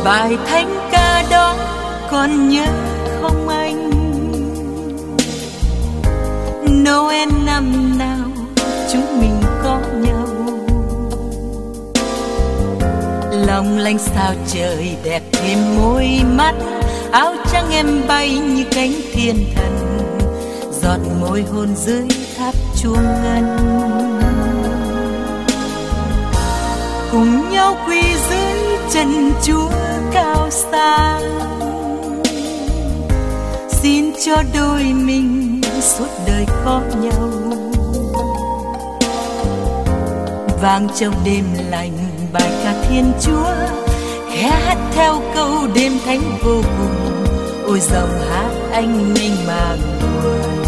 bài thánh ca đó còn nhớ không anh? Noel năm nào chúng mình có nhau, long lanh sao trời đẹp thêm môi mắt, áo trắng em bay như cánh thiên thần, giọt môi hôn dưới tháp chuông ngân. Cùng nhau quỳ dưới chân Chúa cao xa, xin cho đôi mình suốt đời có nhau. Vang trong đêm lành bài ca Thiên Chúa, khẽ hát theo câu đêm thánh vô cùng. Ôi dòng hát anh mênh mang buồn.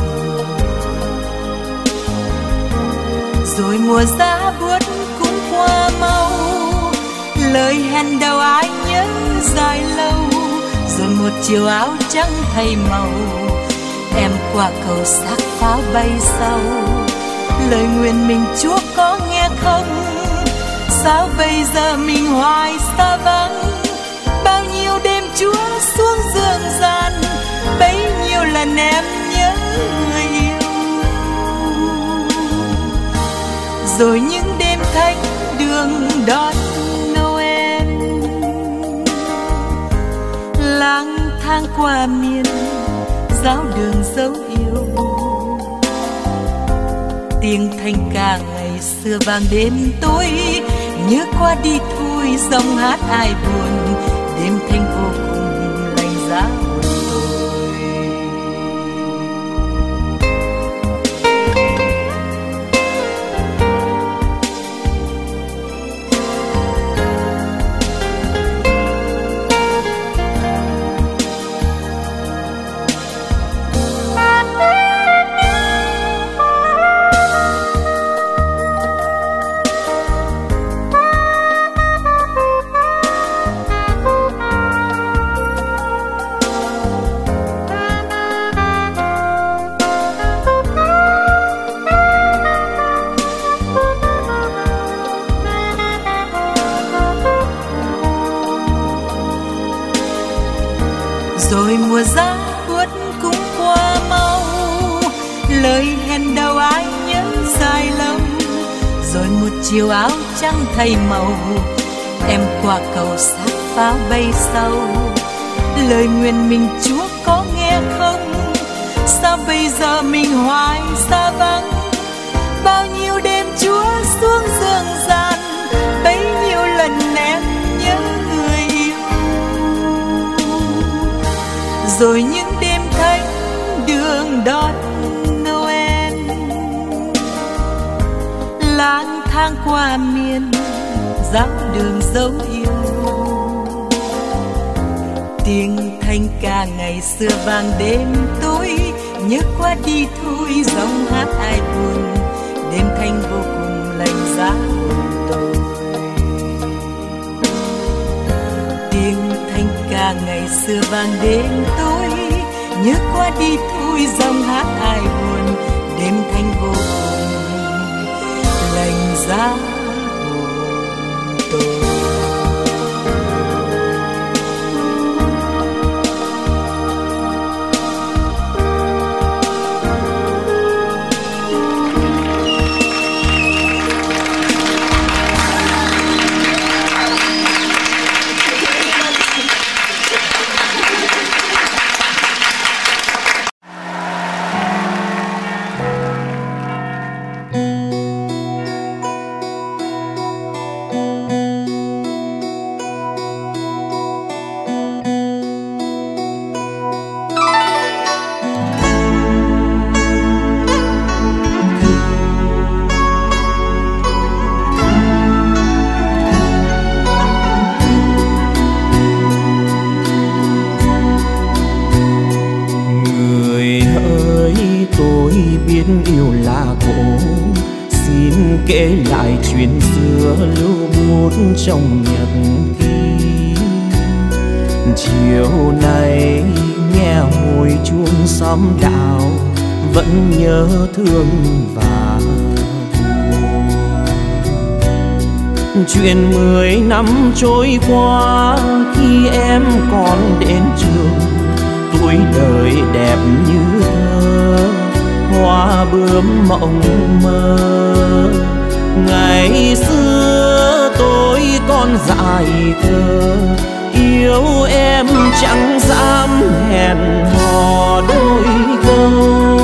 Rồi mùa giá buốt cũng qua mau, lời hẹn đầu ai nhớ dài lâu. Rồi một chiều áo trắng thay màu, em qua cầu xác pháo bay sau. Lời nguyện mình Chúa có nghe không? Sao bây giờ mình hoài xa vắng? Bao nhiêu đêm Chúa xuống dương gian, bấy nhiêu lần em nhớ người yêu. Rồi những đêm thánh đường đón Noel, lang thang qua miền giáo đường dấu yêu. Tiếng thanh ca ngày xưa vang đêm tối, nhớ qua đi thôi dòng hát ai buồn. Đêm thanh vô cùng lạnh giá buồn tôi. Rồi mùa giá buốt cũng qua mau, lời hẹn đầu ai nhớ dài lâu. Rồi một chiều áo trắng thay màu, em qua cầu xác pháo bay sau. Lời nguyện mình Chúa có nghe không? Sao bây giờ mình hoài xa vắng? Bao nhiêu đêm Chúa xuống dương gian, bấy nhiêu lần em nhớ người yêu. Rồi những đêm thánh đường đón Noel, lang thang qua miền giáo đường dấu yêu. Tiếng thanh ca ngày xưa vang đêm tối, nhớ qua đi thôi dòng hát ai buồn. Đêm thanh vô cùng lạnh giá buồn tôi. Tiếng thanh ca ngày xưa vang đêm tối, nhớ qua đi thôi dòng hát ai buồn. Đêm thanh vô cùng lạnh giá buồn tôi. Kể lại chuyện xưa lưu bút trong nhật ký. Chiều nay nghe hồi chuông xóm đạo, vẫn nhớ thương và buồn. Chuyện 10 năm trôi qua khi em còn đến trường, tuổi đời đẹp như thơ, hoa bướm mộng mơ. Ngày xưa tôi còn dại khờ, yêu em chẳng dám hẹn hò đôi câu.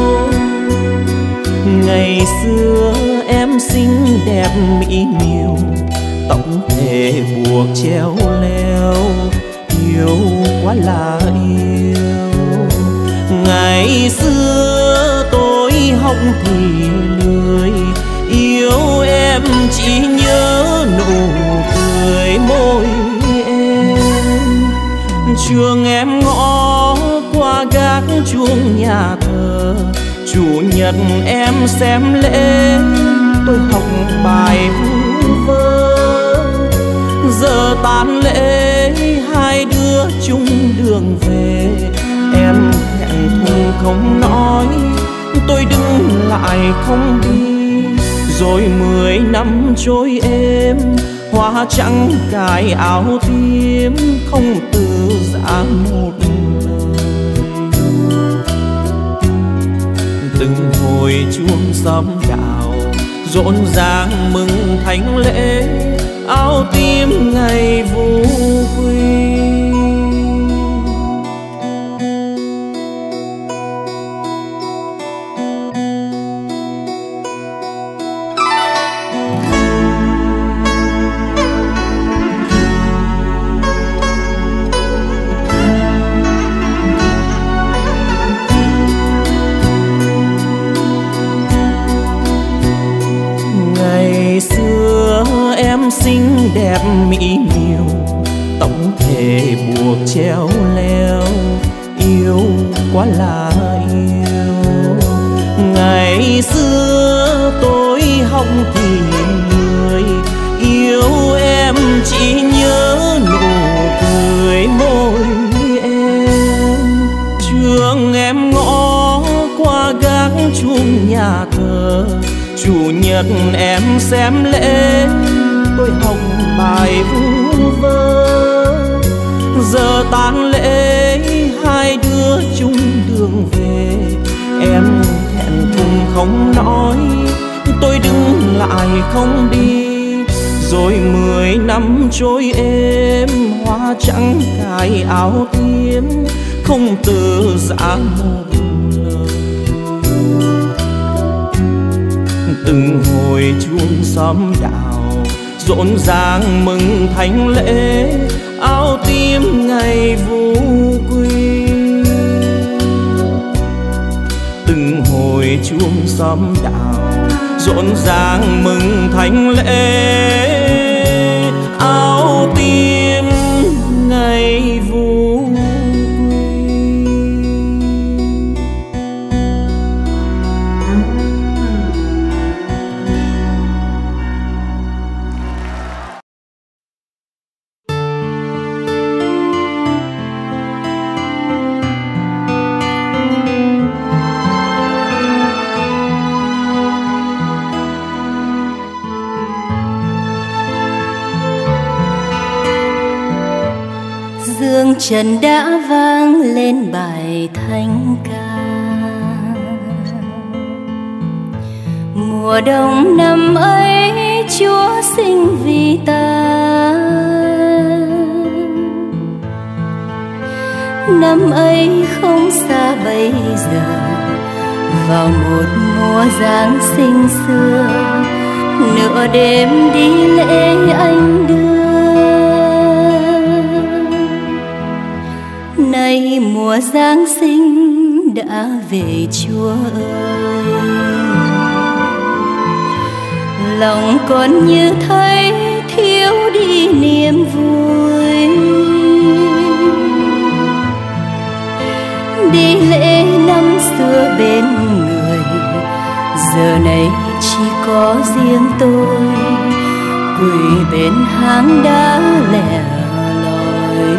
Ngày xưa em xinh đẹp mỹ miều, tóc thề buộc treo leo, yêu quá là yêu. Ngày xưa tôi học thì lười, yêu em chỉ nhớ nụ cười môi em. Trường em ngõ qua gác chuông nhà thờ, chủ nhật em xem lễ, tôi học bài vu vơ. Giờ tan lễ hai đứa chung đường về, em thẹn thùng không nói, tôi đứng lại không đi. Rồi 10 năm trôi êm, hoa trắng cài áo tím, không từ giã một lời. Từng hồi chuông sớm đạo rộn ràng mừng thánh lễ, áo tím ngày vu quy. Xinh đẹp mỹ miều, tóc thề buộc treo leo, yêu quá là yêu. Ngày xưa tôi học thì lười, yêu em chỉ nhớ nụ cười môi em. Trường em ngõ qua gác chuông nhà thờ, chủ nhật em xem lễ, tôi học bài vu vơ. Giờ tan lễ hai đứa chung đường về, em thẹn thùng không nói, tôi đứng lại không đi. Rồi 10 năm trôi êm, hoa trắng cài áo tím, không từ giã một lời. Từng hồi chuông xóm đạo rộn ràng mừng thánh lễ, áo tím ngày vu quy. Từng hồi chuông xóm đạo rộn ràng mừng thánh lễ, áo tím ngày vu quy. Dương trần đã vang lên bài thánh ca, mùa đông năm ấy Chúa sinh vì ta. Năm ấy không xa bây giờ, vào một mùa Giáng sinh xưa, nửa đêm đi lễ anh đưa. Nay mùa Giáng sinh đã về Chúa ơi, lòng con như thấy thiếu đi niềm vui. Đi lễ năm xưa bên người, giờ này chỉ có riêng tôi, quỳ bên hang đá lẻ loi.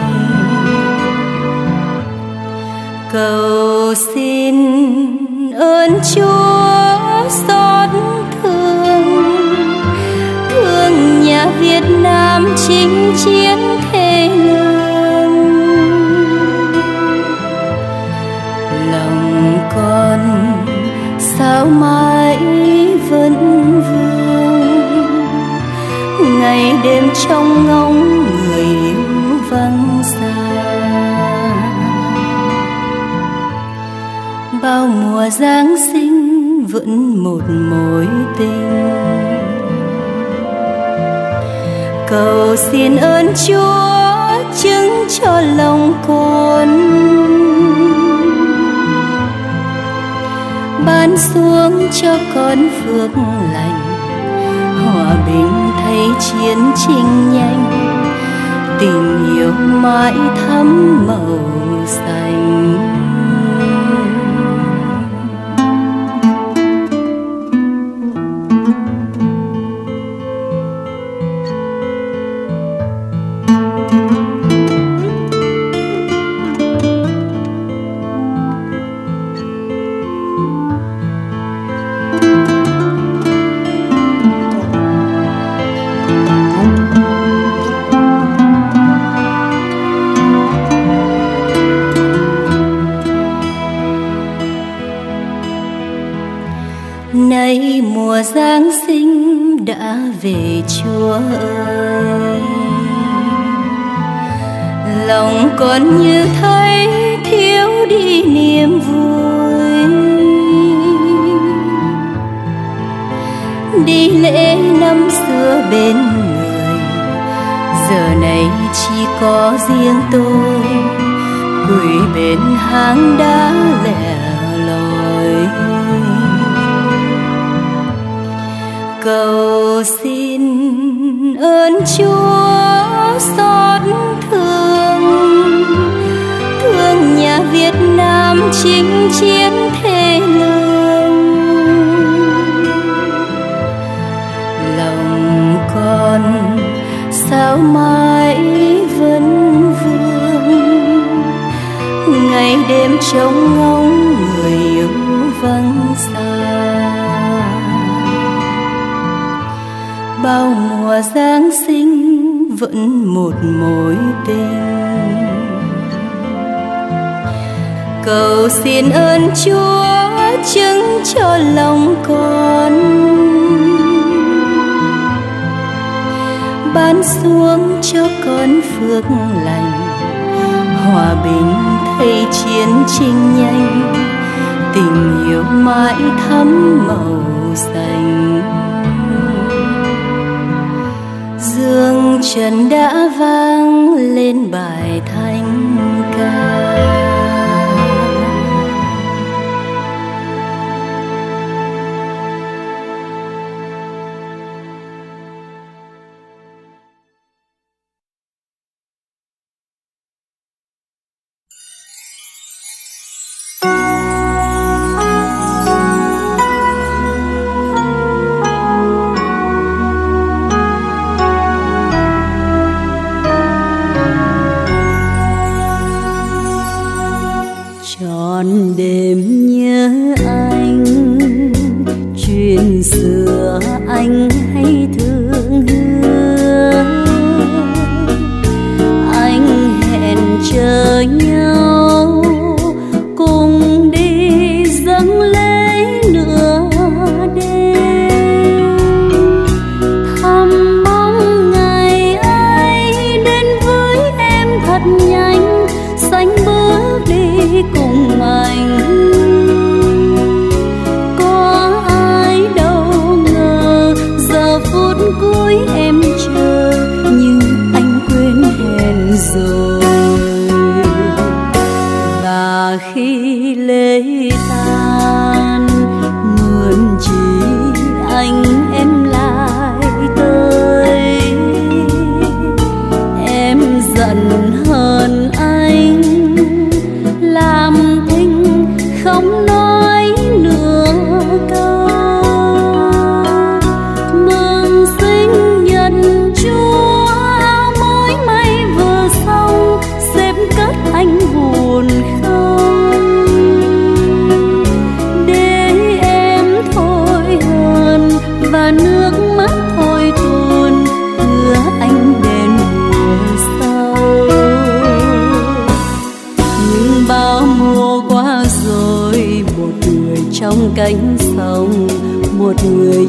Cầu xin ơn Chúa xót thương, thương nhà Việt Nam chinh chiến thê lương. Lòng con sao mãi vẫn vương, ngày đêm trong ngóng người yêu vắng xa. Bao mùa Giáng sinh vẫn một mối tình, cầu xin ơn Chúa chứng cho lòng con, ban xuống cho con phước lành, hòa bình thay chiến tranh nhanh, tình yêu mãi thắm màu xanh. Nay mùa Giáng sinh đã về Chúa ơi, lòng con như thấy thiếu đi niềm vui. Đi lễ năm xưa bên người, giờ này chỉ có riêng tôi quỳ bên hang đá lẻ loi. Cầu xin ơn Chúa xót thương, thương nhà Việt Nam chinh chiến thê lương. Lòng con sao mãi vẫn vương, ngày đêm trông ngóng người yêu vắng xa. Bao mùa Giáng sinh vẫn một mối tình, cầu xin ơn Chúa chứng cho lòng con, ban xuống cho con phước lành, hòa bình thay chiến tranh nhanh, tình yêu mãi thắm màu xanh. Dương trần đã vang lên bài thánh ca.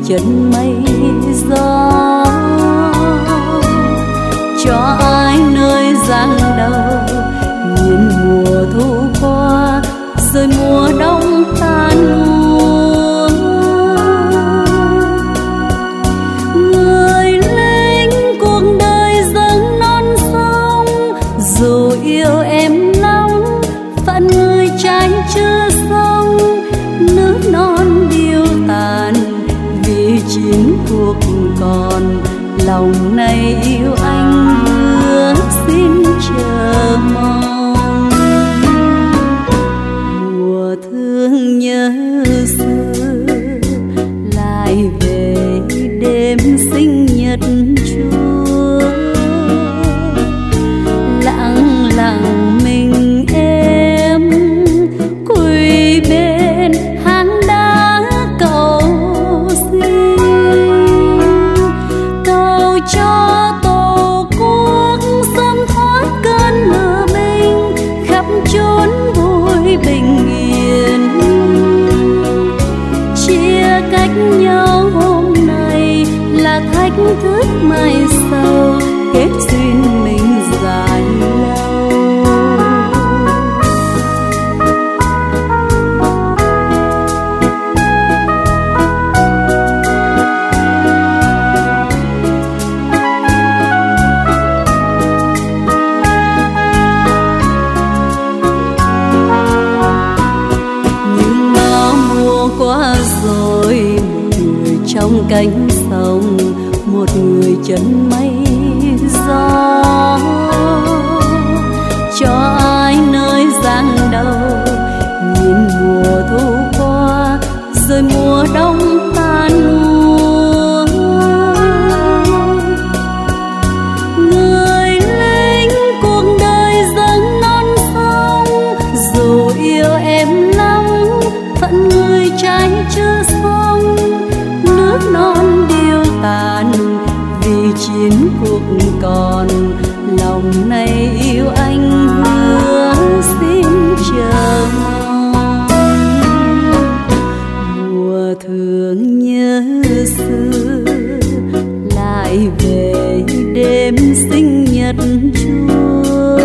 chân mây gió, cho ai nơi giang đầu nhìn mùa thu qua rồi mùa đông tan luôn. Người lính cuộc đời dâng non sông, dù yêu em lắm phận người trái chưa xong, nước non điêu tàn vì chiến cuộc còn, lòng này yêu anh hứa xin chờ mong. Mùa thương nhớ xưa lại về đêm sinh nhật Chúa, lặng lặng mình em quỳ bên hang đá cầu xin, cầu cho tổ quốc sớm thoát cơn mưa binh, khắp chốn vui bình yên. Chia cách nhau hôm nay là thách thức mai sau, kết duyên mình dài lâu. Nhưng bao mùa qua rồi, một người trong cánh sông, một người chân mây gió, cho ai nơi giang đầu nhìn mùa thu qua rồi mùa đông tan luôn. Người lính cuộc đời dâng non sông, dù yêu em lắm phận người trái chưa xong, nước non điêu tàn vì chiến cuộc còn, lòng này yêu anh hứa xin chờ mong. Mùa thương nhớ xưa lại về đêm sinh nhật Chúa,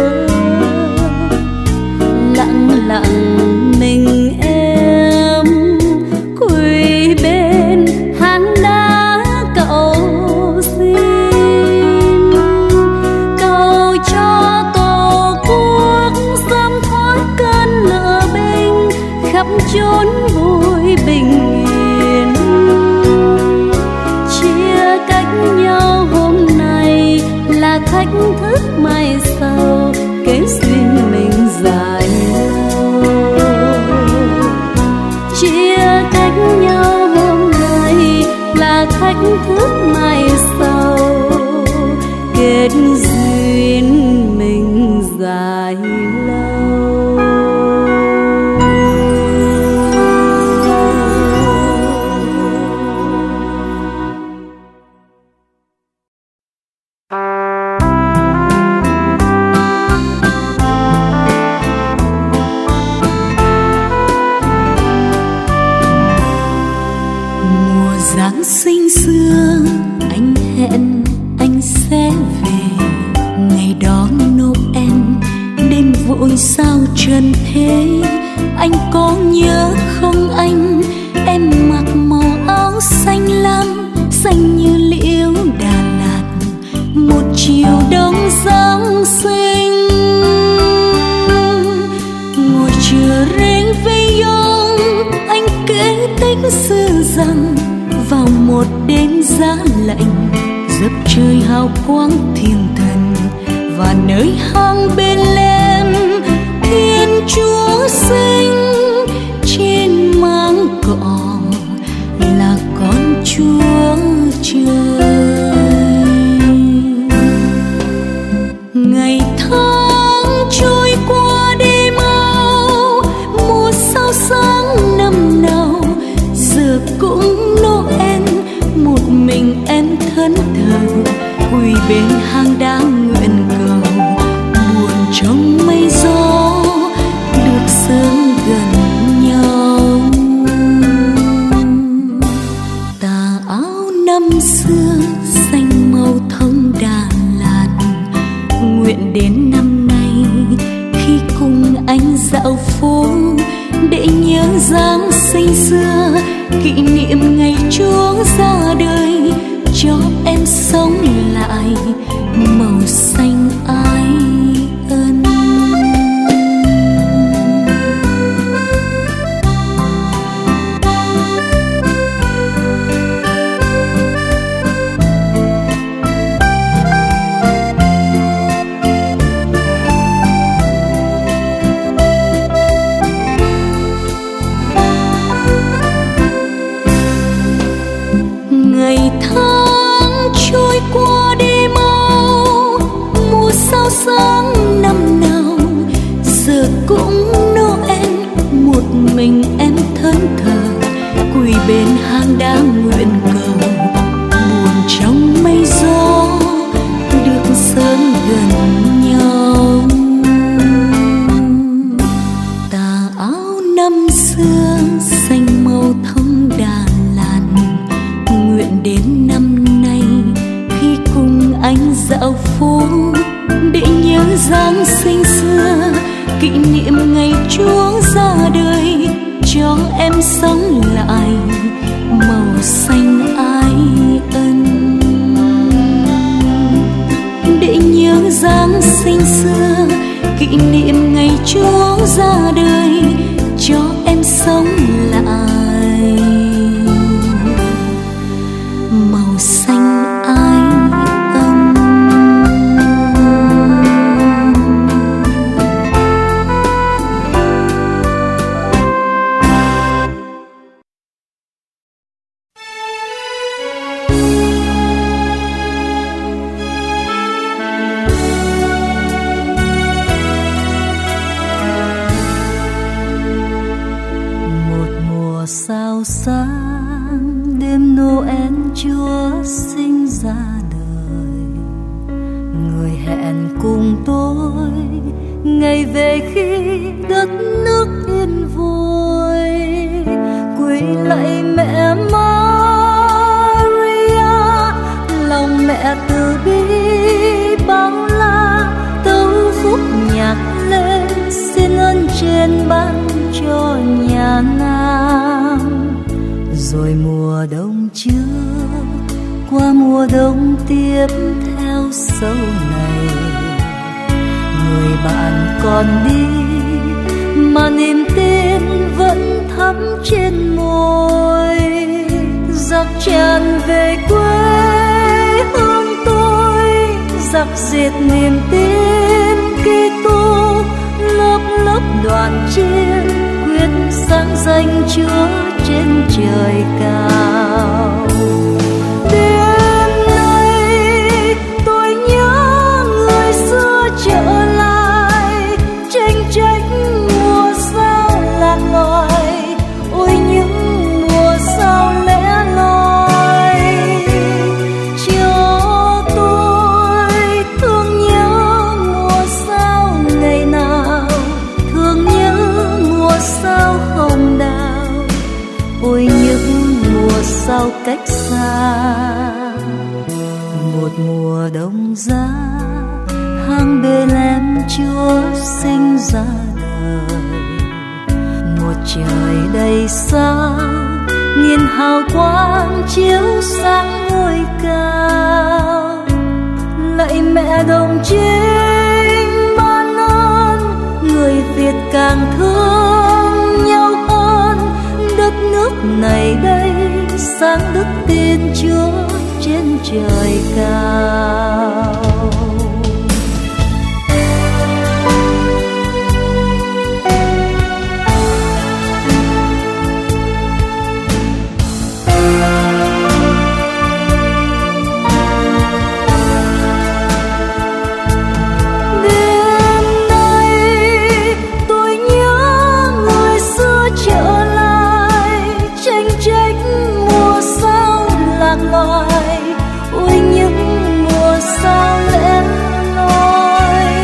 lặng lặng mình em quỳ bên hang đá cầu xin, cầu cho tổ quốc sớm thoát cơn lửa binh, khắp chốn vui bình yên. Chia cách nhau hôm nay là thách thức mai sau, kết duyên mình dài lâu. Chia cách nhau hôm nay là thách thức mai sau, kết duyên mình dài lâu. Mùa Giáng sinh xưa anh hẹn anh sẽ về, ngày đó Noel đêm vội sao trần thế. Anh có nhớ không anh, em mặc màu áo xanh lam, xanh như liễu Đà Lạt, một chiều đông Giáng sinh. Ngồi chờ Réveillon, anh kể tích xưa rằng vào một đêm giá lạnh, dập trời hào quang thiên thần, và nơi hang Bethlehem Thiên Chúa sinh. Trên máng cỏ là con Chúa trời. Ngày tháng trôi qua đi mau, mùa sao sáng năm nào giờ cũng Noel. Một mình em thẫn thờ quỳ bên hang đá nguyện cầu, buồn trong mây gió được sớm gần nhau. Tà áo màu xanh ái ân. Ngày tháng trôi qua đi mau, mùa sao sáng năm nào giờ cũng Noel. Một mình em thẫn thờ quỳ bên hang đá nguyện cầu, buồn trong mây gió được sớm gần nhau. Tà áo năm xưa xanh màu thông đàn làn, nguyện đến năm nay khi cùng anh dạo phố để nhớ Giáng sinh xưa, kỷ niệm ngày Chúa ra đời cho em sống lại màu xanh ái ân. Để nhớ Giáng sinh xưa, kỷ niệm ngày Chúa ra đời cho em sống lại màu xanh ái ân. Sao sáng đêm Noel Chúa sinh ra đời, người hẹn cùng tôi ngày về khi đất nước yên vui. Quỳ lạy mẹ Maria, lòng mẹ từ bi bao la, tấu khúc nhạc lên xin ơn trên ban cho nhà Nam. Rồi mùa đông trước qua mùa đông tiếp theo sau này, người bạn còn đi mà niềm tin vẫn thắm trên môi. Giặc tràn về quê hương tôi, giặc diệt niềm tin Kitô, lớp lớp đoàn chiên quyết sáng danh Chúa trên trời cao. Đêm nay tôi nhớ người xưa trở lại, tranh trách mùa sao lạc loài, ôi những mùa sao lẻ loi. Cho tôi thương nhớ mùa sao ngày nào, thương nhớ mùa sao hồng đào, ôi những mùa sao cách xa. Một mùa đông giá hang Bethlehem Chúa sinh ra đời, một trời đầy sao nghìn hào quang chiếu sáng ngôi cao. Lạy mẹ đồng trinh ban ơn, người Việt càng thương nhau hơn. Đất nước này đây sáng đức tin Chúa trên trời cao. Ôi những mùa sao lẻ loi,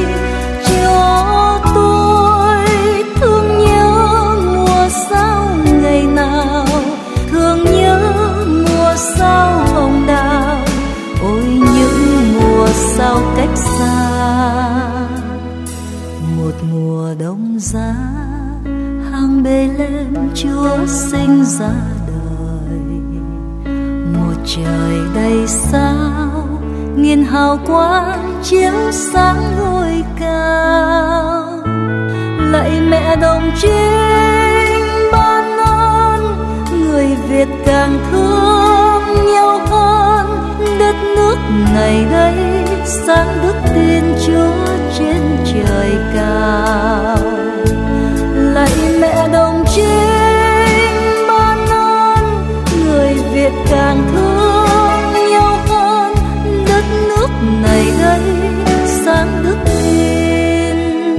cho tôi thương nhớ mùa sao ngày nào, thương nhớ mùa sao hồng đào, ôi những mùa sao cách xa. Một mùa đông giá hang Bethlehem Chúa sinh ra, trời đầy sao nghiền hào quang chiếu sáng ngôi cao. Lạy mẹ đồng trinh ban ơn, người Việt càng thương nhau hơn. Đất nước ngày đây sáng đức Thiên Chúa trên trời cao. Lạy mẹ đồng trinh ban ơn, người Việt càng thương nhau hơn. Đất nước này đây sáng đức Thiên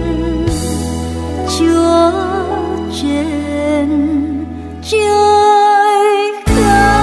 Chúa trên trời cao.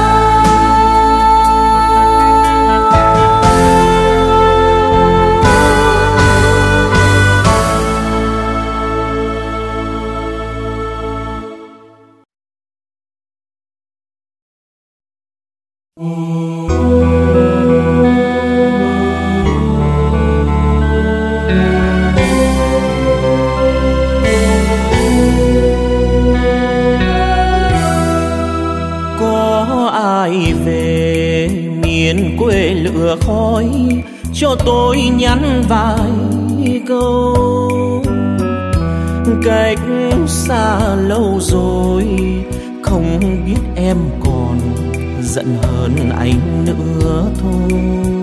Quê lửa khói cho tôi nhắn vài câu. Cách xa lâu rồi không biết em còn giận hơn anh nữa thôi.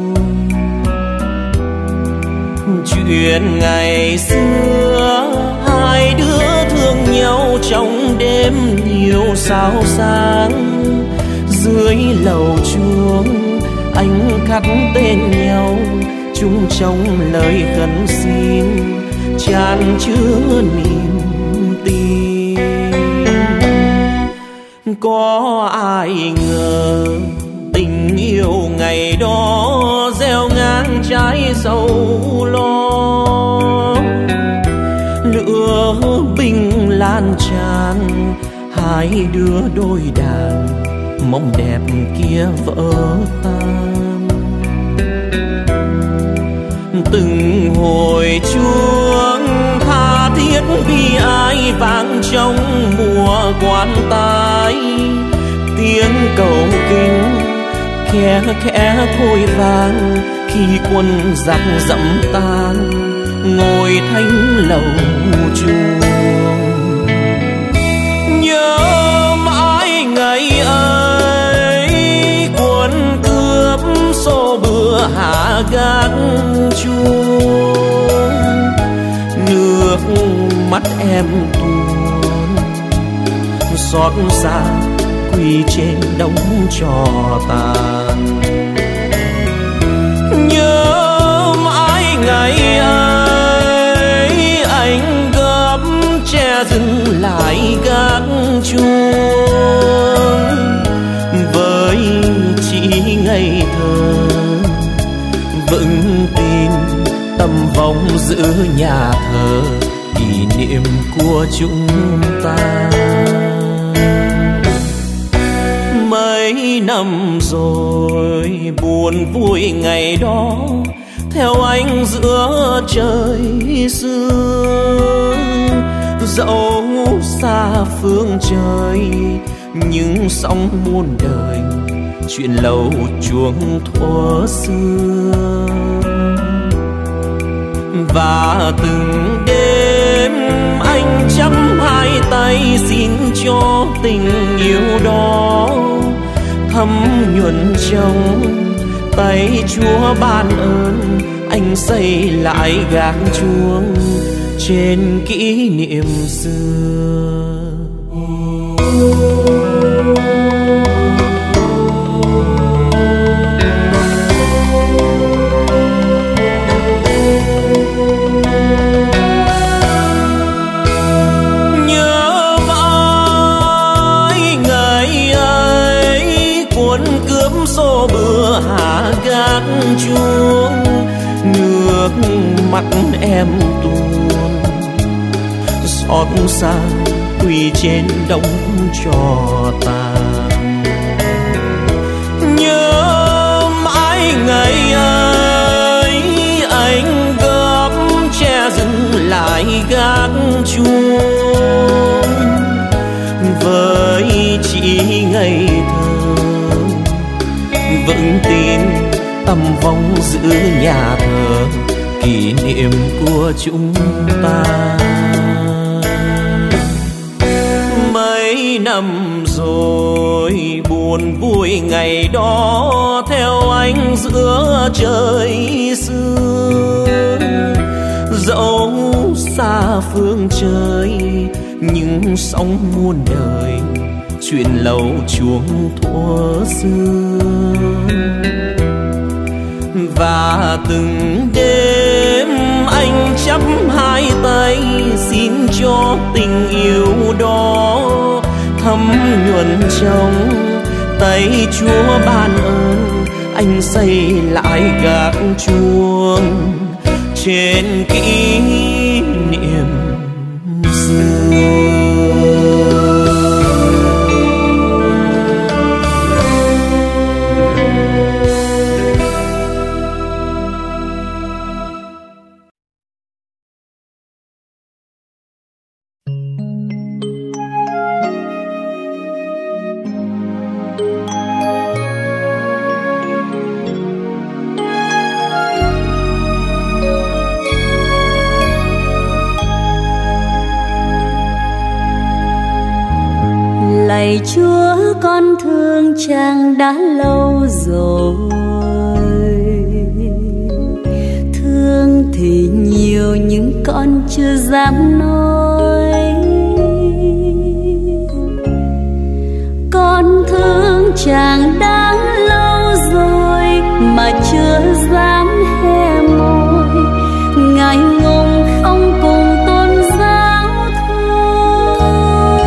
Chuyện ngày xưa hai đứa thương nhau trong đêm nhiều sao sáng. Dưới lầu chuông anh khắc tên nhau chung trong lời khấn xin chan chứa niềm tin. Có ai ngờ tình yêu ngày đó gieo ngang trái sầu lo. Lửa binh lan tràn hai đứa đôi đàn, mong đẹp kia vỡ tan. Từng hồi chuông tha thiết vì ai vang trong mùa quan tài. Tiếng cầu kinh khe khẽ thôi vang khi quân giặc dẫm tan ngồi thánh lầu chuông. Nhớ mãi ngày ấy quân cướp xô bừa hạ gác chuông. Nước mắt em tuôn xót xa quỳ trên đống tro tàn. Nhớ mãi ngày ấy anh gấp che dừng lại gác chuông. Với chị ngây thơ vững tin tâm vong giữ nhà thờ kỷ niệm của chúng ta. Mấy năm rồi buồn vui ngày đó theo anh giữa trời sương. Dẫu xa phương trời nhưng sóng muôn đời chuyện lâu chuông thuở xưa. Và từng đêm anh chắp hai tay xin cho tình yêu đó thấm nhuần trong tay Chúa ban ơn. Anh xây lại gác chuông trên kỷ niệm xưa. Xô bừa hạ gác chuông. Nước mắt em tuôn xót xa quỳ trên đống tro tàn. Nhớ mãi ngày ấy anh gấp che dừng lại gác chuông. Với chị ngây thơ vững tin tầm vong giữa nhà thờ kỷ niệm của chúng ta. Mấy năm rồi buồn vui ngày đó theo anh giữa trời sương, dẫu xa phương trời nhưng sóng muôn đời chuyện lâu chuông thuở xưa. Và từng đêm anh chắp hai tay xin cho tình yêu đó thấm nhuần trong tay Chúa ban ơn. Anh xây lại gác chuông trên kỷ niệm xưa. Lạy Chúa, con thương chàng đã lâu rồi, thương thì nhiều nhưng con chưa dám nói. Con thương chàng đã lâu rồi mà chưa dám hé môi, ngại ngùng không cùng tôn giáo thôi.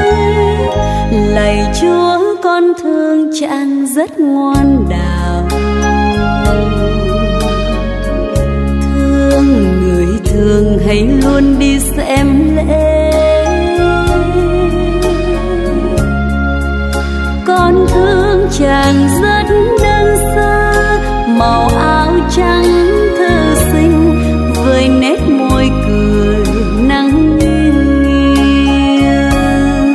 Lạy Chúa, con thương chàng rất ngoan đạo, thương người thường hay luôn đi xem lễ. Con thương chàng rất đơn sơ, màu áo trắng thơ xinh với nét môi cười nắng nghiêng.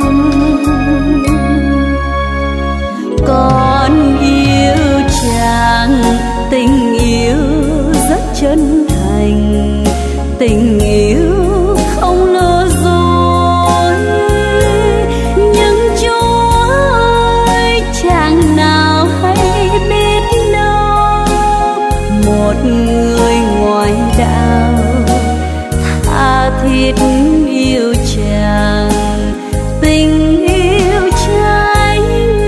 Con yêu chàng, tình yêu rất chân thành, tình yêu không lừa dối. Nhưng Chúa ơi, chàng nào hay biết đâu, một người ngoại đạo tha thiết yêu chàng, tình yêu trái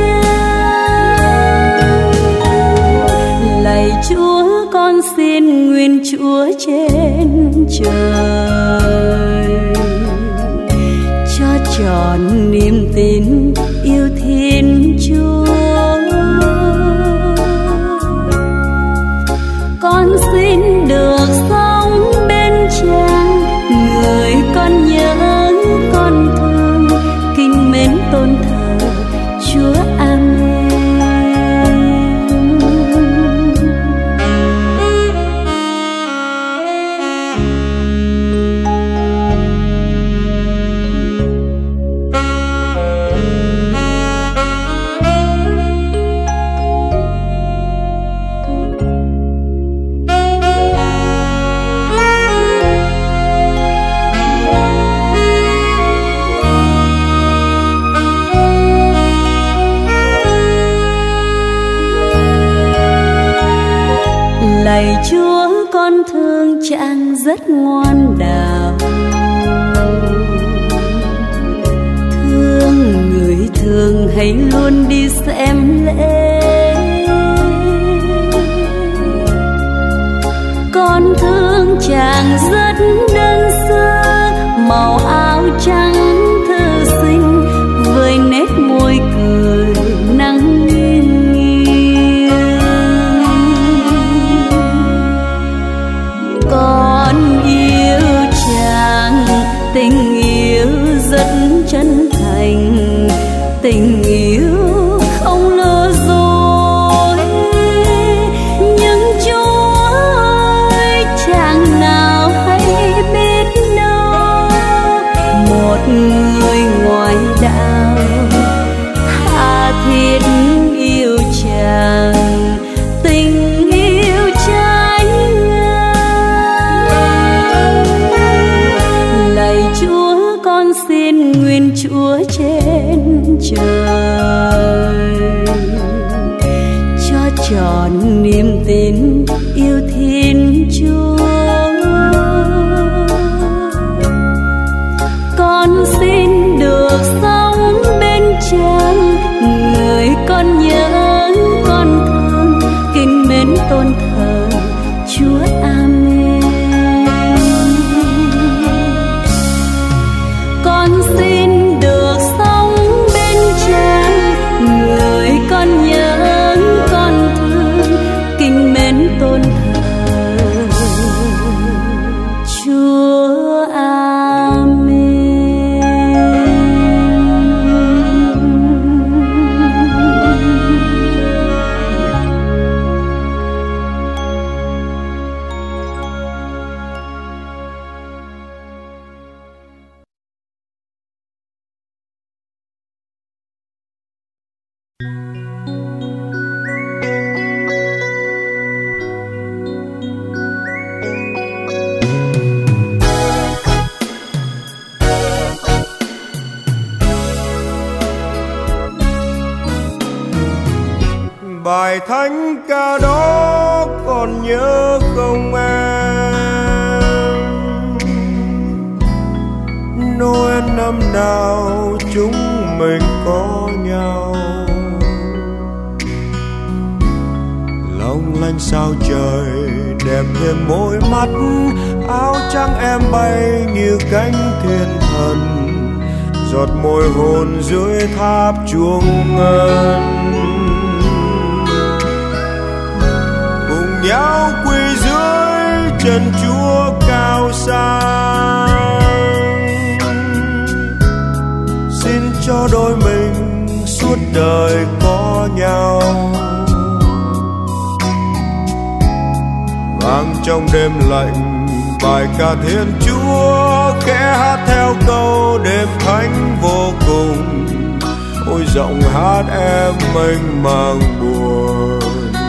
ngang. Lạy Chúa, con xin nguyện Chúa trên trời cho tròn niềm tin yêu Thiên Chúa. Con xin được sống bên chàng, người con nhớ con thương, kính mến tôn thờ Chúa. Amen. Lạy Chúa, con thương chàng rất ngoan đạo, thương người thường hay luôn đi xem lễ. Con thương chàng rất đơn sơ, màu áo trắng thơ xinh với nét môi cười nắng nghiêng nghiêng. Con yêu chàng, tình yêu rất chân thành, tình yêu không lừa dối. Nhưng Chúa ơi, chàng nào hay biết đâu, một người ngoại đạo tha thiết yêu chàng, tình yêu thánh ca đó còn nhớ không em? Noel năm nào chúng mình có nhau, long lanh sao trời đẹp thêm môi mắt. Áo trắng em bay như cánh thiên thần, giọt môi hôn dưới tháp chuông ngân. Cùng nhau quỳ dưới chân Chúa cao sang, xin cho đôi mình suốt đời có nhau. Vang trong đêm lạnh bài ca Thiên Chúa, khẽ hát theo câu đêm thánh vô cùng. Ôi giọng hát em mênh mang buồn.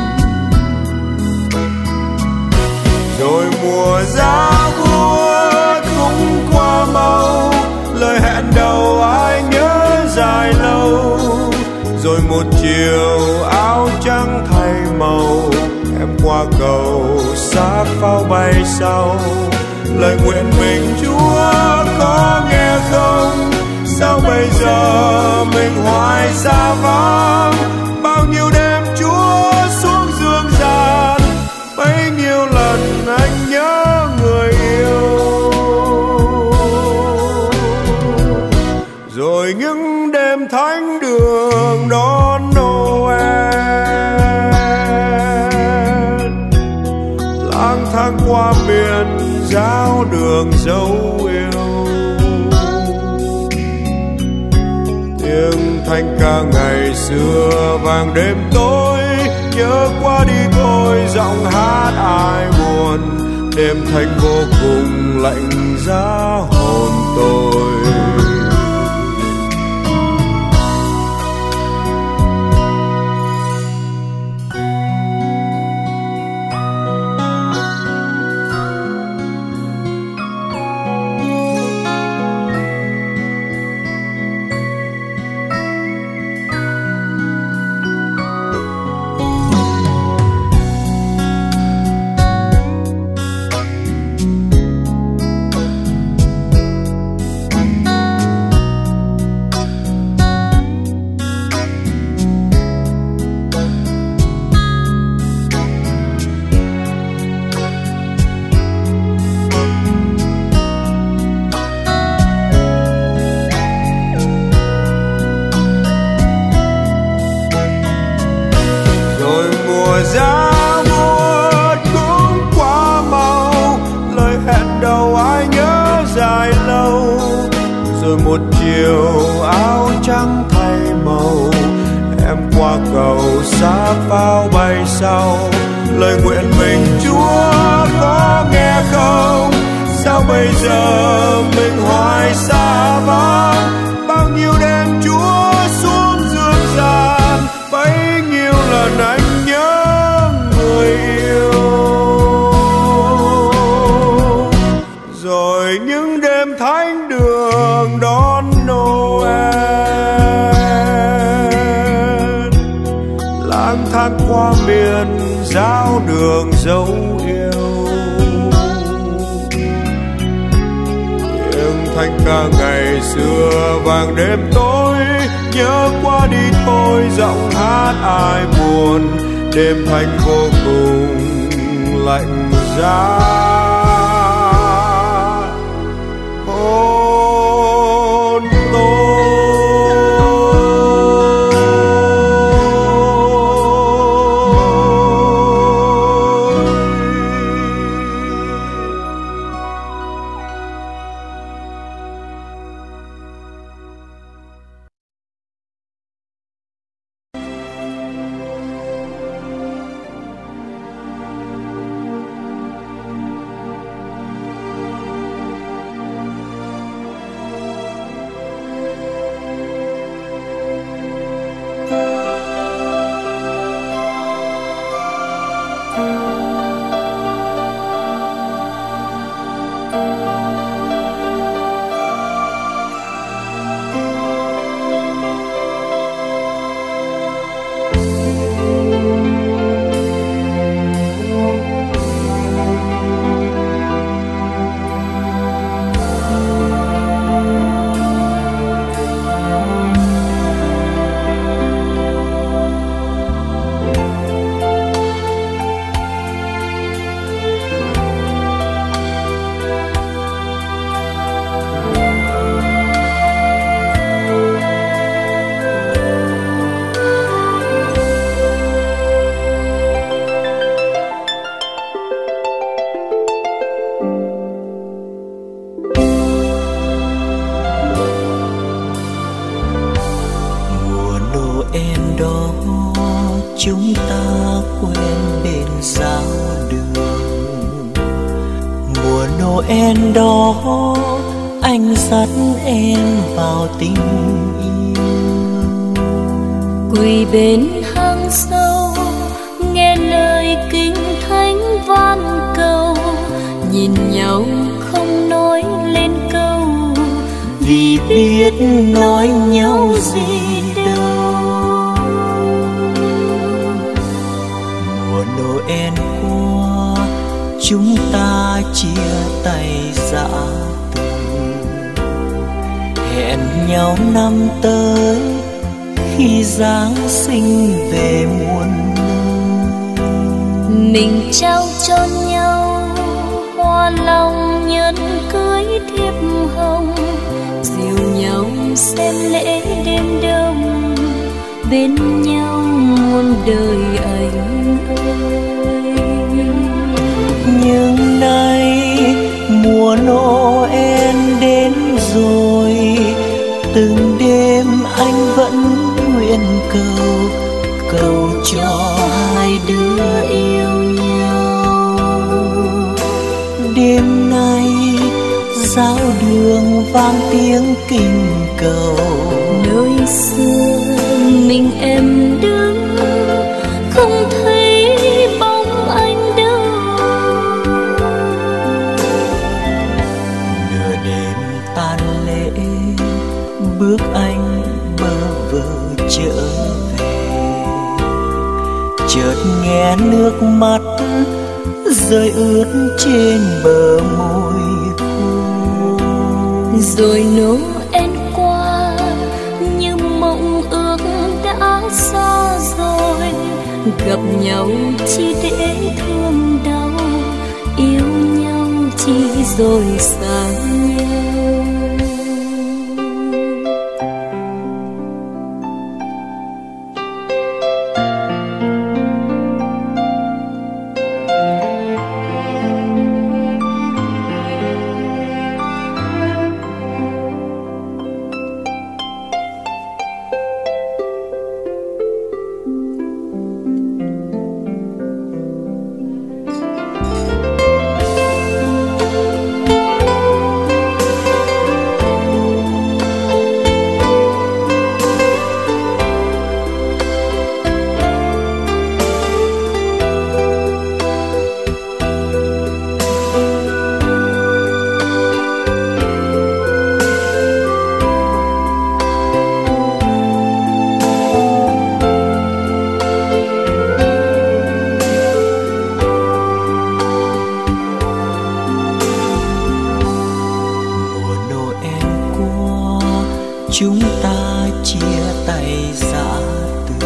Rồi mùa giá buốt cũng qua mau, lời hẹn đầu ai nhớ dài lâu. Rồi một chiều áo trắng thay màu, em qua cầu xác pháo bay sau. Lời nguyện mình Chúa có nghe không? Sao bây giờ mình hoài xa vắng? Bao nhiêu đêm Chúa xuống dương gian, bấy nhiêu lần anh nhớ người yêu. Rồi những đêm thánh đường đón Noel, lang thang qua miền giáo đường dấu yêu. Tiếng thanh ca ngày xưa vang đêm tối, nhớ qua đi thôi giọng hát ai buồn. Đêm thanh vô cùng lạnh giá hồn tôi. Một chiều áo trắng thay màu, em qua cầu xác pháo bay sau. Lời nguyện mình Chúa có nghe không? Sao bây giờ mình hoài xa vắng? Bao nhiêu đêm Chúa xuống dương gian, bấy nhiêu lần anh nhớ người yêu. Rồi những đêm thánh đường đón Noel, lang thang qua miền giáo đường dấu yêu. Tiếng thanh ca ngày xưa vang đêm tối, nhớ qua đi thôi giọng hát ai buồn. Đêm thanh vô cùng lạnh giá. Noel đó anh dắt em vào tình yêu. Quỳ bên hang sâu nghe lời kinh thánh van cầu, nhìn nhau không nói lên câu, vì biết nói nhau gì đâu. Mùa Noel qua chúng ta chia tay dã từ, hẹn nhau năm tới khi Giáng sinh về muôn nơi. Mình trao cho nhau hoa lòng nhân cưới thiệp hồng, dìu nhau xem lễ đêm đông, bên nhau muôn đời anh ơi. Nhưng nay mùa Noel đến rồi, từng đêm anh vẫn nguyện cầu cho hai đứa yêu nhau. Đêm nay giáo đường vang tiếng kinh cầu, nơi xưa mình em đứng không thấy bóng anh đâu. Nửa đêm tan lễ bước anh bơ vơ trở về, chợt nghe nước mắt rơi ướt trên bờ môi khô. Rồi Noel qua như mộng ước đã xa rồi, gặp nhau chỉ để thương đau, yêu nhau chỉ rồi xa nhau. Chúng ta chia tay giã từ,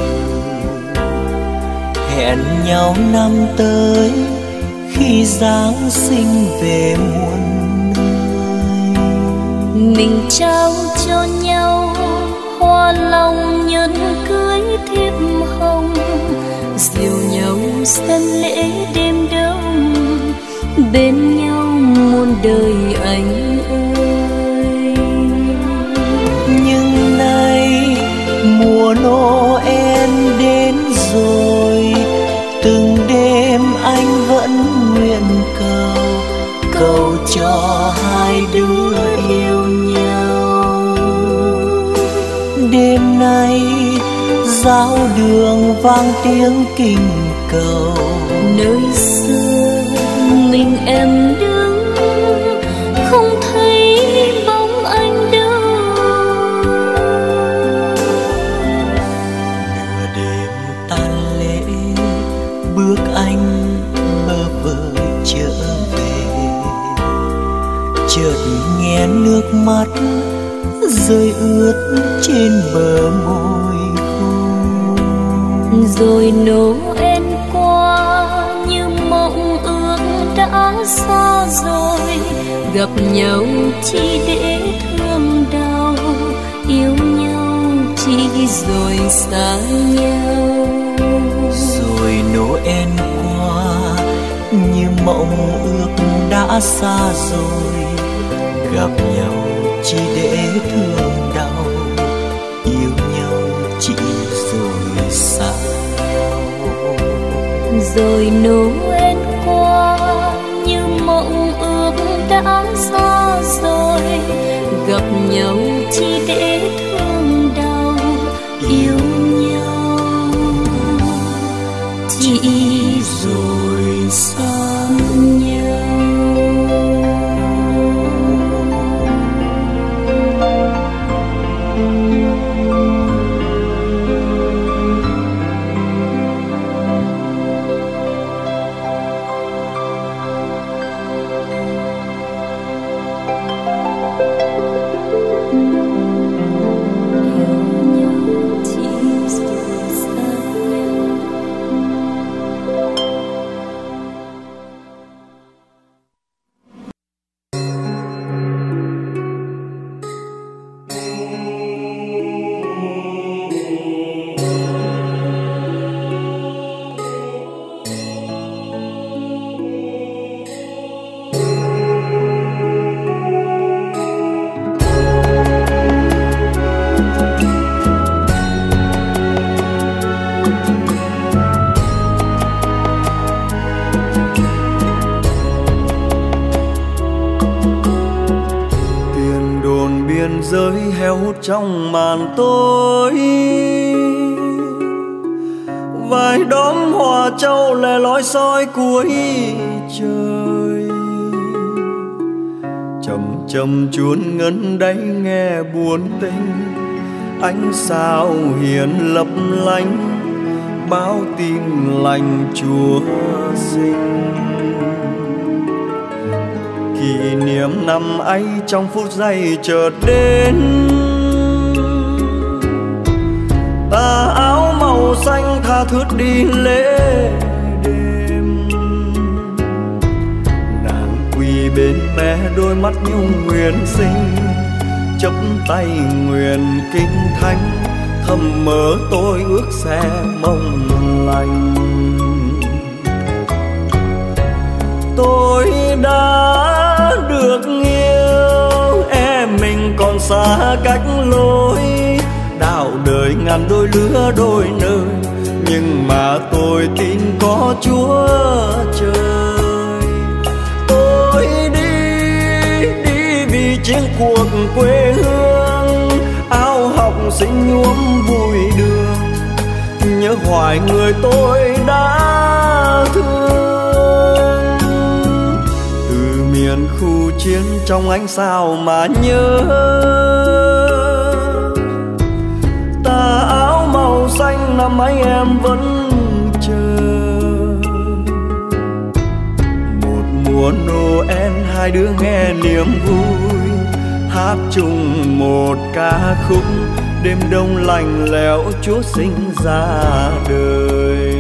hẹn nhau năm tới khi Giáng sinh về muôn nơi. Mình trao cho nhau hoa lòng nhân cưới thiệp hồng, dìu nhau xem lễ đêm đông, bên nhau muôn đời anh ơi. Nhưng nay mùa Noel đến rồi, từng đêm anh vẫn nguyện cầu cho hai đứa yêu nhau. Đêm nay giáo đường vang tiếng kinh cầu, nơi xưa mình em đứng không thấy bóng anh đâu. Nửa đêm tan lễ bước anh bơ vơ trở về, chợt nghe nước mắt rơi ướt trên bờ môi khô. Rồi Noel qua như mộng ước đã xa rồi, gặp nhau chỉ để thương đau, yêu nhau chỉ rồi xa nhau. Rồi Noel qua như mộng ước đã xa rồi, gặp nhau chỉ để thương đau, yêu nhau chỉ rồi xa nhau. Rồi Noel qua như mộng ước đã đã xa rồi, gặp nhau chỉ để thương đau yêu nhau, chỉ rồi xa nhau. Trong màn tối, vài đốm hoa trâu lẻ loi soi cuối trời, chầm chầm chuông ngân đáy nghe buồn tênh, ánh sao hiền lấp lánh báo tin lành Chúa sinh. Kỷ niệm năm ấy trong phút giây chợt đến, tà áo màu xanh tha thướt đi lễ đêm, nàng quỳ bên mẹ đôi mắt nhung nguyện sinh, chắp tay nguyện kinh thánh, thầm mơ tôi ước sẽ mong lành. Tôi đã được yêu, em mình còn xa cách lối, đạo đời ngàn đôi lứa đôi nơi, nhưng mà tôi tin có Chúa trời. Tôi đi vì chiến cuộc quê hương, áo học sinh nhuốm bụi đường, nhớ hoài người tôi đã thương. Từ miền khu chiến trong ánh sao mà nhớ, tà áo màu xanh năm ấy em vẫn chờ. Một mùa Noel hai đứa nghe niềm vui, hát chung một ca khúc, đêm đông lạnh lẽo Chúa sinh ra đời.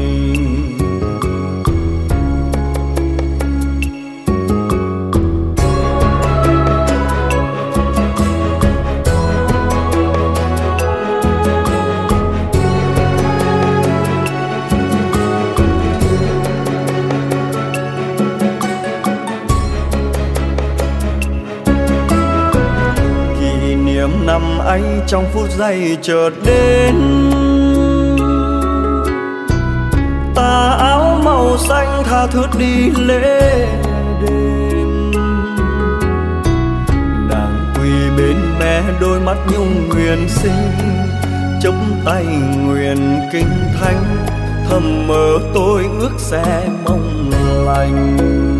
Năm ấy trong phút giây chợt đến, tà áo màu xanh tha thướt đi lễ đêm, nàng quỳ bên mẹ đôi mắt nhung nguyện sinh, chắp tay nguyện kinh thánh, thầm mơ tôi ước sẽ mong lành.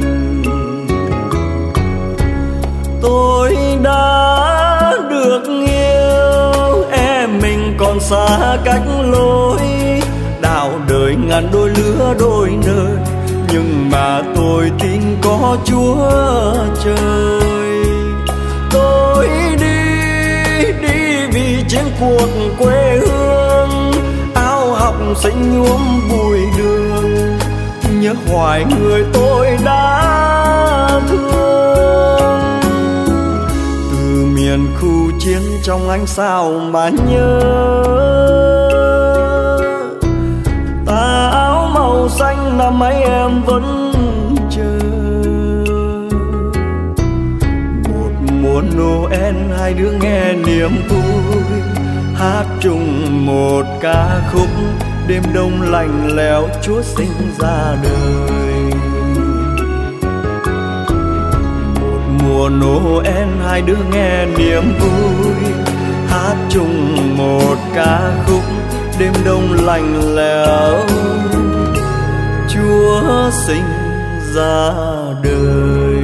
Tôi đã được yêu, em mình còn xa cách lối, đạo đời ngàn đôi lứa đôi nơi, nhưng mà tôi tin có Chúa trời. Tôi đi vì chiến cuộc quê hương, áo học sinh nhuốm bụi đường, nhớ hoài người tôi đã thương. Miền khu chiến trong ánh sao mà nhớ, tà áo màu xanh năm ấy em vẫn chờ. Một mùa Noel hai đứa nghe niềm vui, hát chung một ca khúc, đêm đông lạnh lẽo Chúa sinh ra đời. Một mùa Noel hai đứa nghe niềm vui, hát chung một ca khúc đêm đông lạnh lẽo, Chúa sinh ra đời.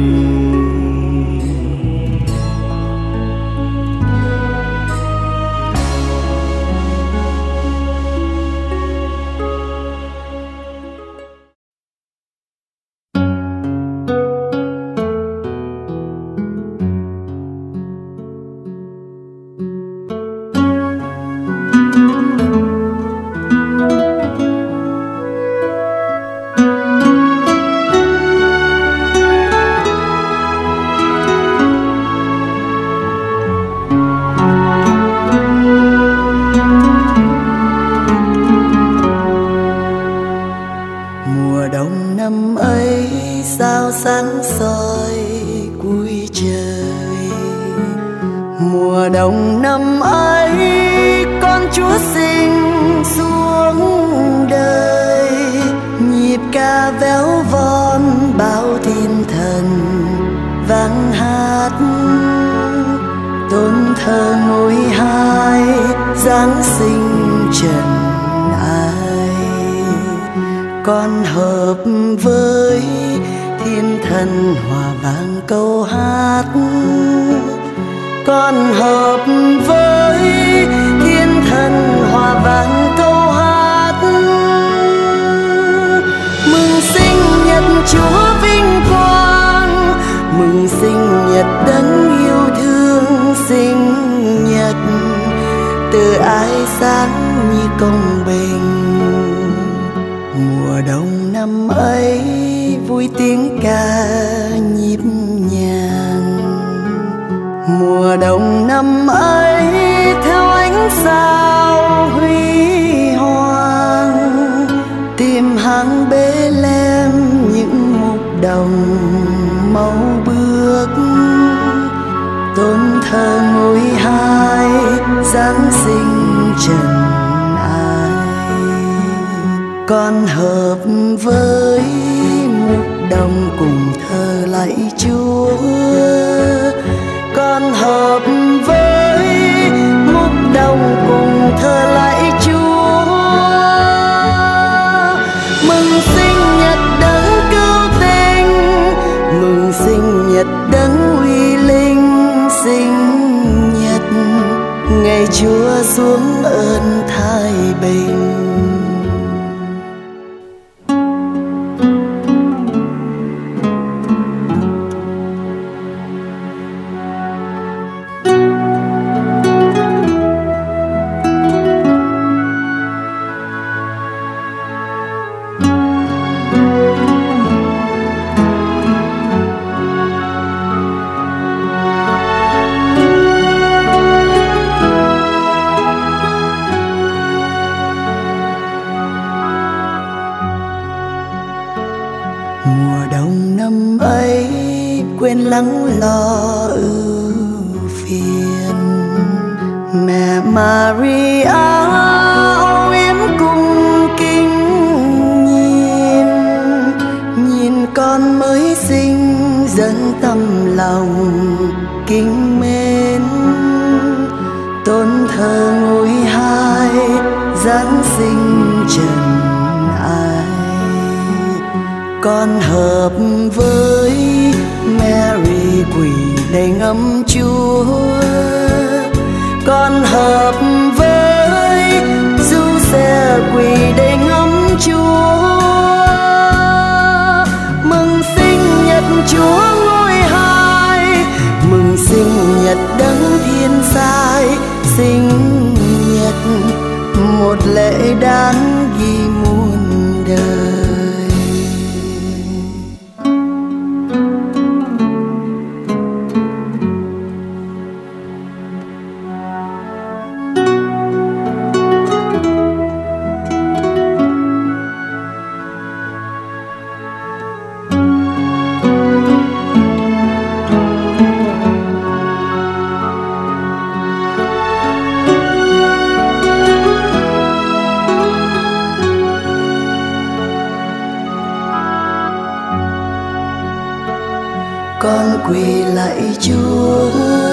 Con hợp với thiên thần hòa vang câu hát, con hợp với thiên thần hòa vang câu hát. Mừng sinh nhật Chúa vinh quang, mừng sinh nhật đấng yêu thương. Sinh nhật từ ái sáng như công bình, mùa đông năm ấy vui tiếng ca nhịp nhàng. Mùa đông năm ấy theo ánh sao huy hoàng, tìm hàng Bê-lem những mục đồng mau bước. Tôn thờ ngôi hai Giáng sinh trần ai, con hợp với mục đồng cùng thờ lạy Chúa. Con hợp với mục đồng cùng thờ lạy Chúa. Mừng sinh nhật đấng cứu tinh, mừng sinh nhật đấng uy linh. Sinh nhật ngày Chúa xuống ơn thái bình. Mùa đông năm ấy quên lắng lo ưu phiền, mẹ Maria âu yếm cung kính nhìn con mới sinh dâng tâm lòng kính mến. Tôn thờ ngôi hai Giáng sinh trần ai, con hợp với Mary quỳ đầy ngắm Chúa. Con hợp với Giuse quỳ đầy ngắm Chúa. Mừng sinh nhật Chúa ngôi hai, mừng sinh nhật đấng thiên sai. Sinh nhật một lễ đáng ghi muôn đời. con quỳ lạy Chúa.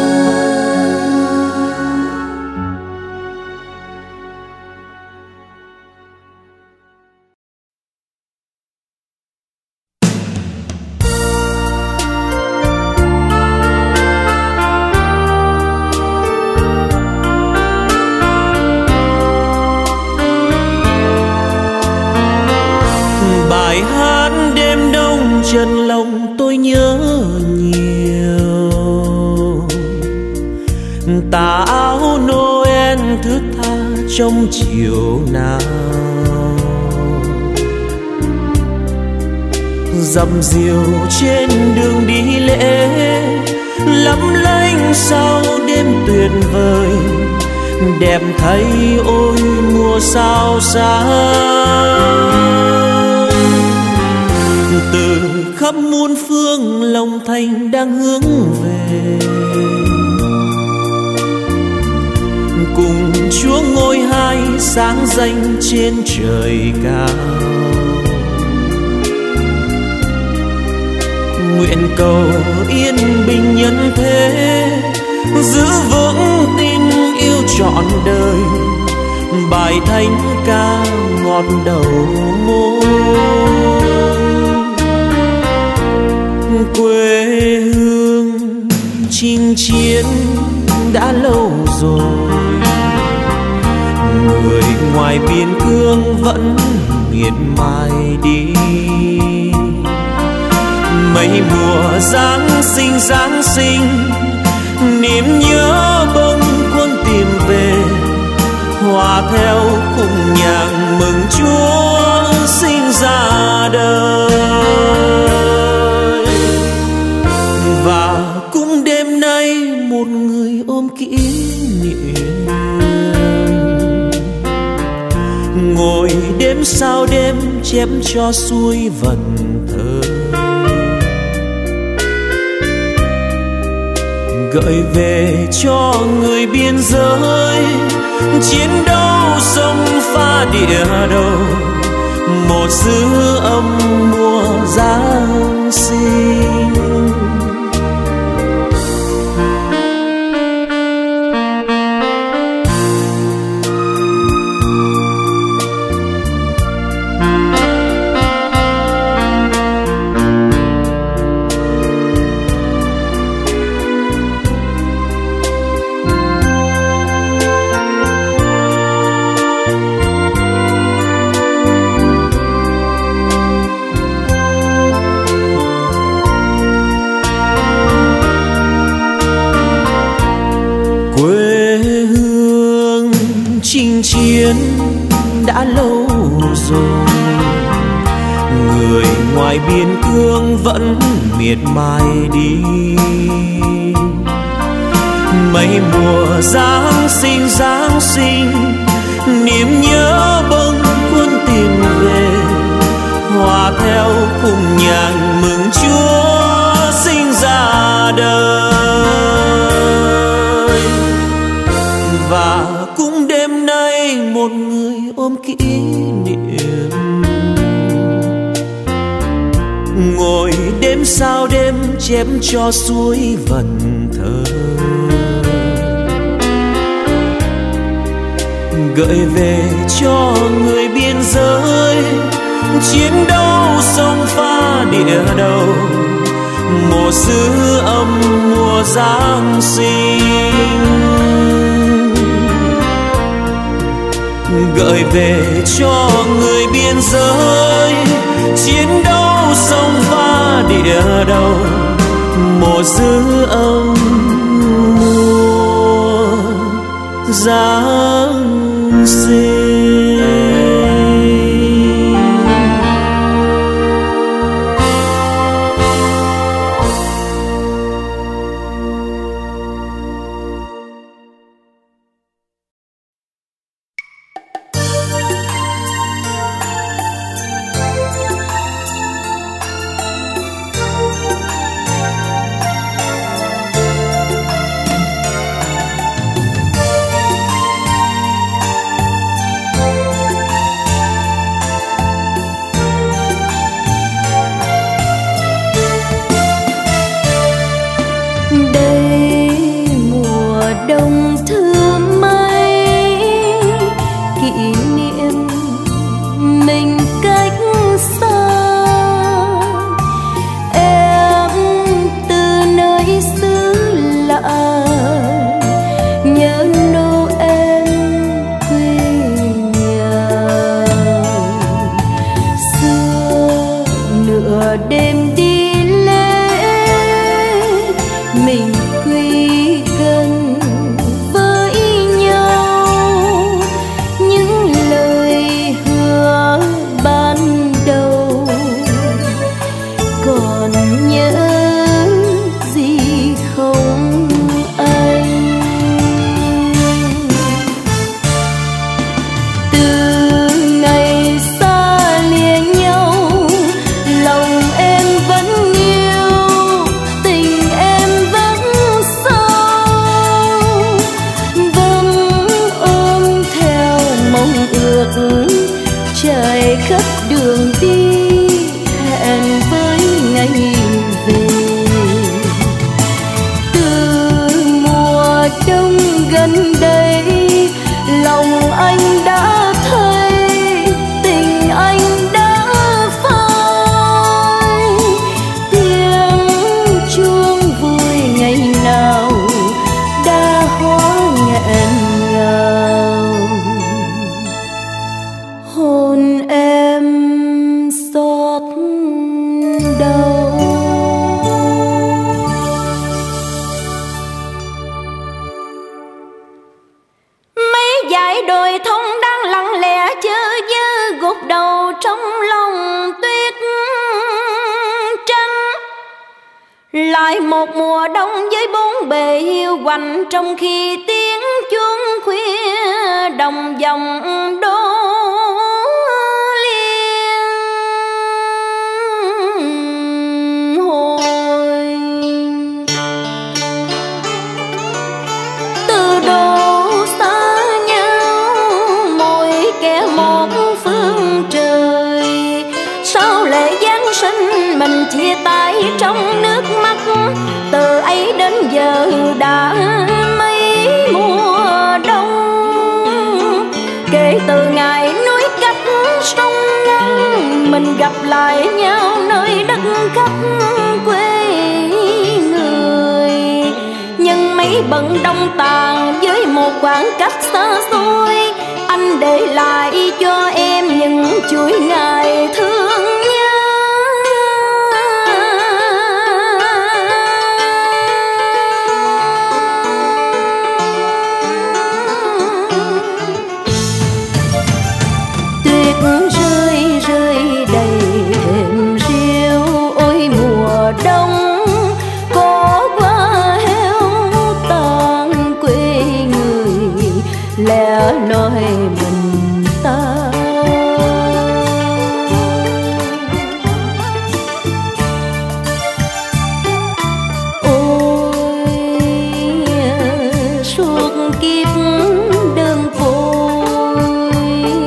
Bài hát đêm đông chân lòng tôi nhớ nhiều, tà áo Noel thướt tha trong chiều nào, dầm diều trên đường đi lễ lấp lánh sau đêm tuyệt vời, đẹp thay ôi mùa sao sáng. Từ khắp muôn phương lòng thành đang hướng về, cùng Chúa ngôi hai sáng danh trên trời cao. Nguyện cầu yên bình nhân thế, giữ vững tin yêu trọn đời, bài thánh ca ngọt đầu môi. Quê hương chinh chiến đã lâu rồi, người ngoài biên cương vẫn miệt mài đi. Mấy mùa Giáng sinh niềm nhớ bâng khuâng tìm về, hòa theo cùng nhạc mừng Chúa sinh ra đời. Và cũng đêm nay một người ôm kỷ niệm, ngồi đêm sau đêm chép cho xuôi vần thơ, gợi về cho người biên giới chiến đấu sông pha địa đầu, một dư âm mùa Giáng sinh. Chiến đã lâu rồi, người ngoài biên cương vẫn miệt mài đi. Mấy mùa Giáng sinh niềm nhớ bâng khuâng tìm về, hòa theo cùng nhạc mừng Chúa sinh ra đời. Và cũng đêm nay một người ôm kỷ niệm, ngồi đêm sau đêm chép cho xuôi vần thơ, gợi về cho người biên giới chiến đấu sông pha địa đầu, một dư âm mùa Giáng sinh, gợi về cho người biên giới chiến đấu sông pha địa đầu, một dư âm mùa Giáng sinh. Lại một mùa đông với bốn bề hiu quạnh, trong khi tiếng chuông khuya đồng vòng đô liên hồi. Từ đâu xa nhau mỗi kẻ một phương trời, sao lễ Giáng sinh mình chia tay trong nước mắt. Từ ấy đến giờ đã mấy mùa đông, kể từ ngày núi cách sông ngăn, mình gặp lại nhau nơi đất khách quê người. Nhưng mấy bận đông tàn với một khoảng cách xa xôi, anh để lại cho em những chuỗi ngày thương nhớ. Rơi rơi đầy thềm rêu, ôi mùa đông có quá héo tàn quê người, lẻ loi mình ta. Ôi suốt kiếp đơn côi,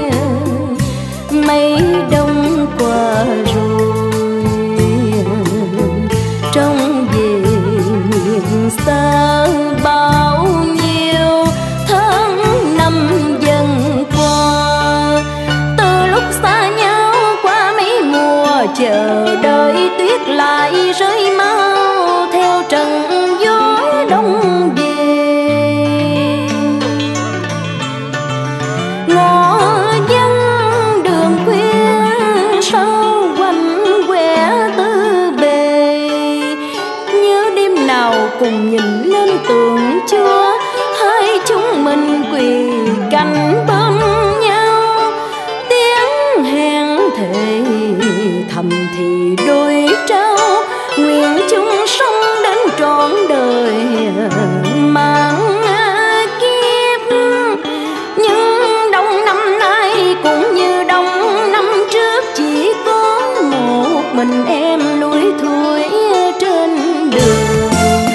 mấy đông qua rồi, trong về miền xa bao nhiêu tháng năm dần qua. Từ lúc xa nhau qua mấy mùa chờ đợi, tuyết lại rơi mau theo trận gió đông về. Ngõ vắng đường khuya sao quanh quẻ tư bề, nhớ đêm nào cùng nhìn lên tường Chúa, hai chúng mình quỳ cạnh bên nhau. Tiếng hẹn thề thầm thì đôi trao, nguyện chung sống đến trọn đời mang kiếp. Nhưng đông năm nay cũng như đông năm trước, chỉ có một mình em lủi thủi trên đường.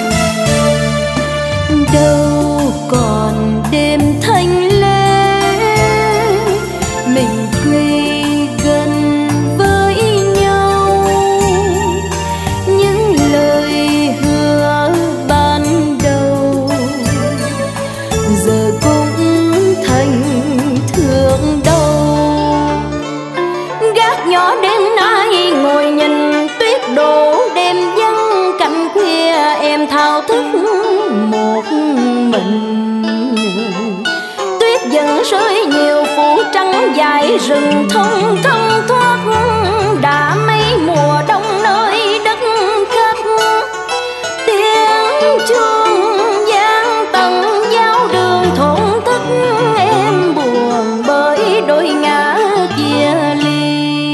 Đâu còn đêm thanh lê, mình quỳ gần với nhau. Những lời hứa ban đầu giờ cũng thành thương đau. Gác nhỏ đêm nay ngồi nhìn tuyết đổ đêm vắng, cạnh khuya em thao thức một mình. Tuyết dần rơi nhiều phủ trắng dài rừng thông thông thoát, đã mấy mùa đông nơi đất khách. Tiếng chuông vang tận giao đường thổn thức, em buồn bởi đôi ngã chia ly.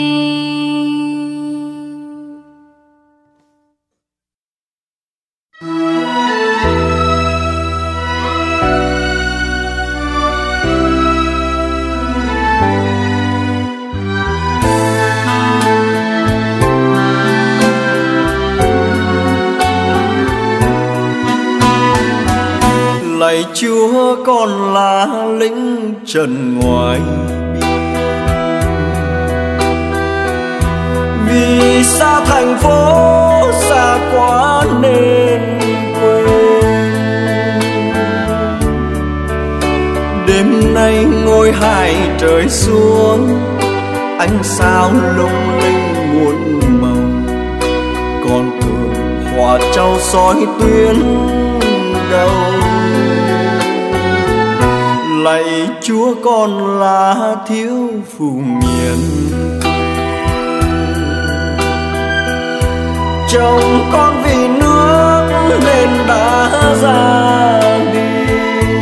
Lạy Chúa, con là lính trần ngoài biên, vì xa thành phố xa quá nên quên. Đêm nay ngôi hải trời xuống, ánh sao lung linh muôn màu, con tường hòa trao soi tuyến đầu. Lạy Chúa, con là thiếu phụ miền chồng con vì nước nên đã ra đi.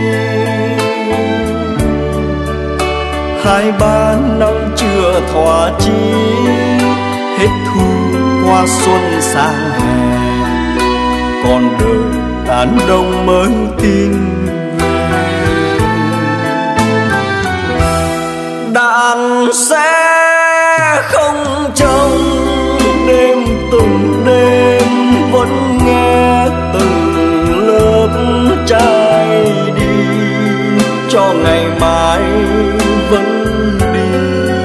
2-3 năm chưa thỏa chí, hết thu qua xuân sang hè, còn đời tàn đông mới tin đàn sẽ không trông đêm từng đêm vẫn nghe từng lớp trai đi cho ngày mai vẫn đi.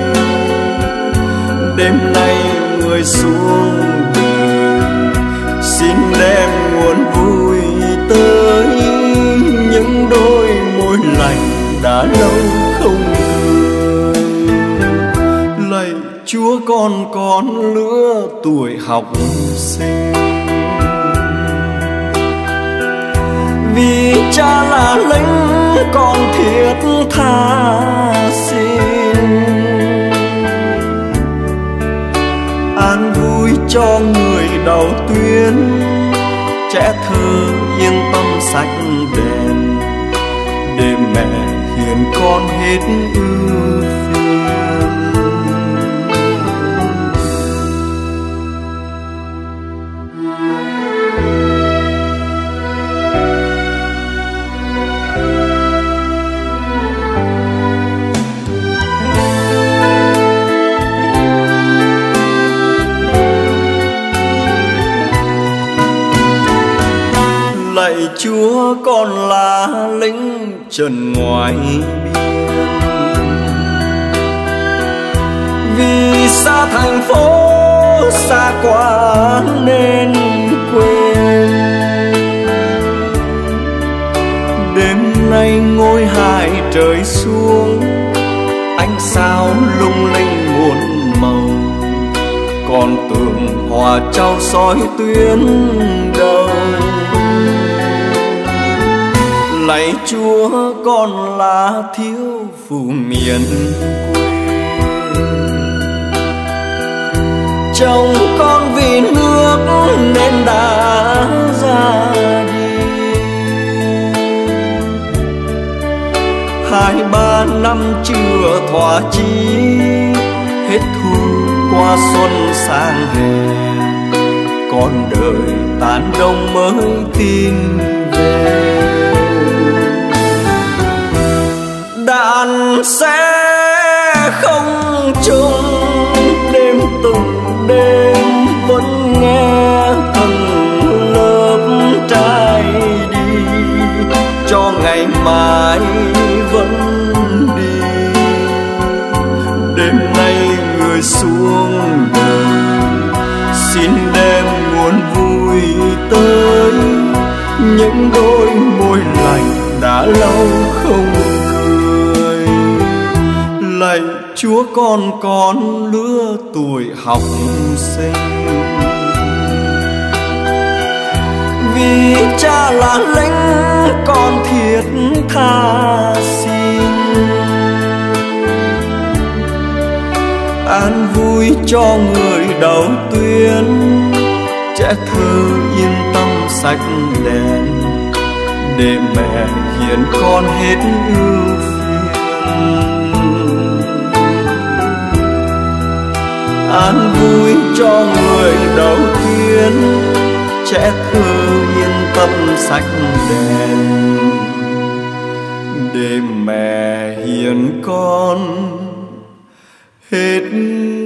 Đêm nay người xuống đời xin đem nguồn vui tới những đôi môi lành đã lâu không cười. Lạy Chúa con lứa tuổi học sinh, vì cha là lính con thiết tha xin an vui cho người đầu tuyến, trẻ thơ yên tâm sạch đèn để mẹ hiền con hết ưu phiền. Lạy Chúa con là lính trần ngoài biên, vì xa thành phố xa quá nên quên. Đêm nay ngôi hai trời xuống, ánh sao lung linh muôn màu, còn tường hòa trao soi tuyến đầu. Lạy Chúa con là thiếu phụ miền quê, chồng con vì nước nên đã ra đi. 2-3 năm chưa thỏa chí, hết thu qua xuân sang hè, con đời tàn đông mới tin về. Đàn sẽ không chung đêm từng đêm vẫn nghe từng lớp trai đi cho ngày mai vẫn đi. Đêm nay người xuống đời xin đem nguồn vui tới những đôi môi lành đã lâu không cười. Lạy Chúa con lứa tuổi học sinh, vì cha là lính con thiết tha xin an vui cho người đầu tuyến, trẻ thơ yên tâm sạch đèn để mẹ hiền con hết ưu phiền. An vui cho người đầu tuyến, trẻ thơ yên tâm sạch đèn để mẹ hiền con hết